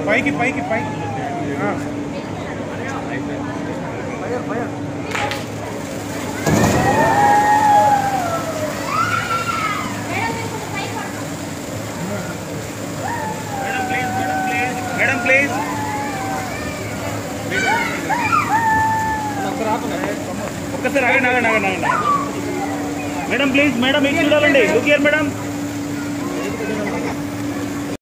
పైకి పైకి పైకి మేడం ప్లీజ్ ఒక్కసారి ఆగండి ఆగండి ఆగండి ఆగండి మేడం ప్లీజ్ మేడం ఇటు చూడాలండి లుక్ హియర్ మేడం